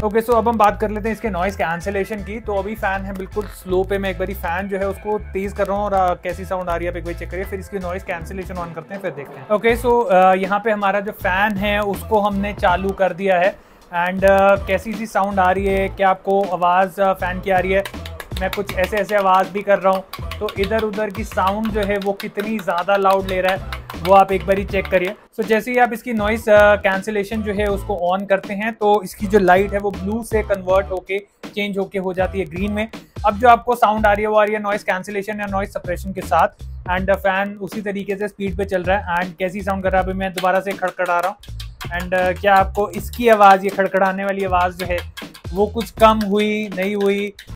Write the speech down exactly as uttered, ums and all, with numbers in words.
Okay so अब हम बात कर लेते हैं इसके नॉइस कैंसिलेशन की। तो अभी फैन है बिल्कुल स्लो पे, मैं एक बारी फैन जो है उसको तेज कर रहा हूँ और आ, कैसी साउंड आ रही है आप एक बार चेक करिए, फिर इसकी नॉइस कैंसिलेशन ऑन करते हैं फिर देखते हैं। ओके सो यहाँ पे हमारा जो फैन है उसको हमने चालू कर दिया है एंड uh, कैसी सी साउंड आ रही है, क्या आपको आवाज़ फ़ैन की आ रही है? मैं कुछ ऐसे ऐसे आवाज़ भी कर रहा हूँ, तो इधर उधर की साउंड जो है वो कितनी ज़्यादा लाउड ले रहा है वो आप एक बारी चेक करिए। सो so, जैसे ही आप इसकी नॉइस कैंसिलेशन जो है उसको ऑन करते हैं तो इसकी जो लाइट है वो ब्लू से कन्वर्ट होके चेंज होके हो जाती है ग्रीन में। अब जो आपको साउंड आ रही है वो आ रही है नॉइस कैंसिलेशन या नॉइस सप्रेशन के साथ एंड फैन उसी तरीके से स्पीड पे चल रहा है। एंड कैसी साउंड कर रहा है, अभी मैं दोबारा से खड़खड़ा रहा हूँ एंड uh, क्या आपको इसकी आवाज़, ये खड़खड़ाने वाली आवाज़ जो है वो कुछ कम हुई नहीं हुई?